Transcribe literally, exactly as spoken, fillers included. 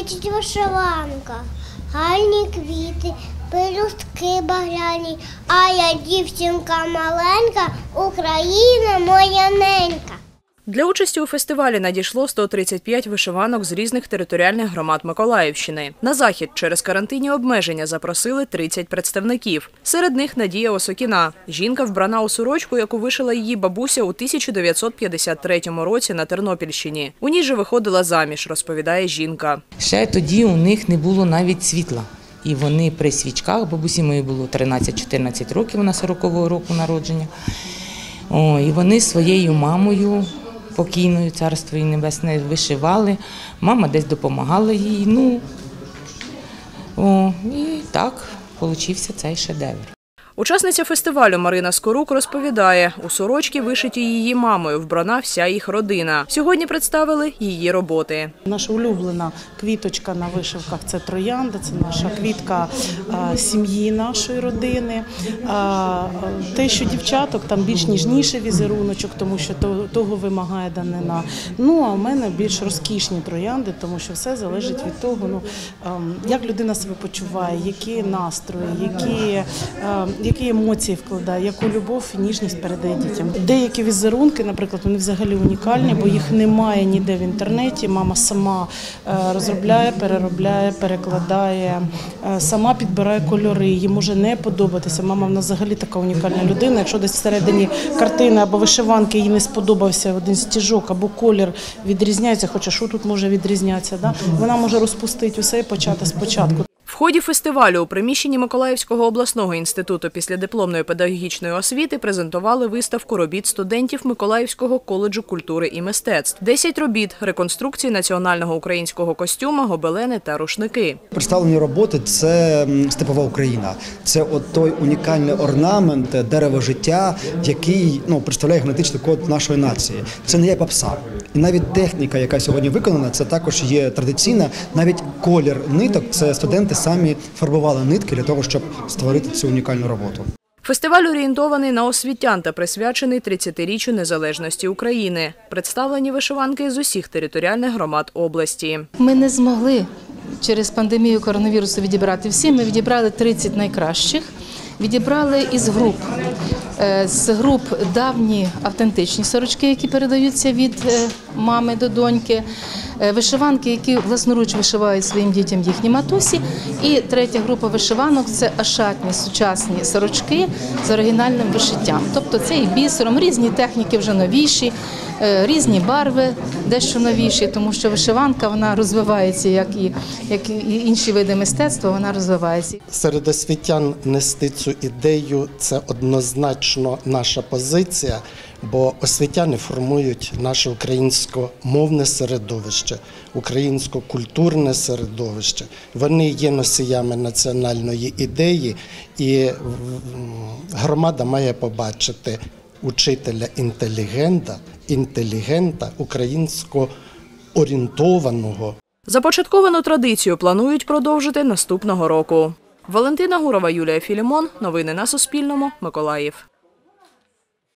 світить вишиванка, гарні квіти, пелюстки багряні, а я дівчинка маленька, Україна моя ненька. Для участі у фестивалі надійшло сто тридцять п'ять вишиванок з різних територіальних громад Миколаївщини. На захід через карантинні обмеження запросили тридцять представників. Серед них Надія Осокіна. Жінка вбрана у сорочку, яку вишила її бабуся у тисяча дев'ятсот п'ятдесят третьому році на Тернопільщині. У ній же виходила заміж, розповідає жінка. Ще тоді у них не було навіть світла. І вони при свічках, бабусі моїй було тринадцять-чотирнадцять років, вона сорокового року народження. О, і вони своєю мамою, покійною, царство їй небесне, вишивали. Мама десь допомагала їй. Ну, о, і так получився цей шедевр. Учасниця фестивалю Марина Скорук розповідає, у сорочки, вишиті її мамою, вбрана вся їх родина. Сьогодні представили її роботи. Наша улюблена квіточка на вишивках – це троянда, це наша квітка сім'ї нашої родини. Те, що дівчаток, там більш ніжніший візеруночок, тому що того вимагає данина. Ну, а в мене більш розкішні троянди, тому що все залежить від того, ну, як людина себе почуває, які настрої, які... які емоції вкладає, яку любов і ніжність передає дітям. Деякі візерунки, наприклад, вони взагалі унікальні, бо їх немає ніде в інтернеті. Мама сама розробляє, переробляє, перекладає, сама підбирає кольори. Їй може не подобатися. Мама в нас взагалі така унікальна людина. Якщо десь всередині картини або вишиванки їй не сподобався один стіжок або колір відрізняється, хоча що тут може відрізнятися, да? Вона може розпустити усе і почати спочатку. В ході фестивалю у приміщенні Миколаївського обласного інституту післядипломної педагогічної освіти презентували виставку робіт студентів Миколаївського коледжу культури і мистецтв. Десять робіт – реконструкції національного українського костюма, гобелени та рушники. Представлені роботи – це степова Україна. Це от той унікальний орнамент, дерево життя, який ну, представляє генетичний код нашої нації. Це не є попса. І навіть техніка, яка сьогодні виконана, це також є традиційна. Навіть колір ниток – це студенти самі фарбували нитки для того, щоб створити цю унікальну роботу. Фестиваль орієнтований на освітян та присвячений тридцятиріччю незалежності України. Представлені вишиванки з усіх територіальних громад області. Ми не змогли через пандемію коронавірусу відібрати всі. Ми відібрали тридцять найкращих. Відібрали із груп. З груп давні автентичні сорочки, які передаються від мами до доньки, вишиванки, які власноруч вишивають своїм дітям їхні матусі. І третя група вишиванок – це ашатні сучасні сорочки з оригінальним вишиттям. Тобто це і бісером, різні техніки вже новіші, різні барви дещо новіші, тому що вишиванка вона розвивається, як і, як і інші види мистецтва, вона розвивається. Серед освітян нести цю ідею – це однозначно наша позиція, бо освітяни формують наше українськомовне середовище, українсько-культурне середовище. Вони є носіями національної ідеї, і громада має побачити учителя-інтелігента, інтелігента українсько-орієнтованого. Започатковану традицію планують продовжити наступного року. Валентина Гурова, Юлія Філімон. Новини на Суспільному. Миколаїв.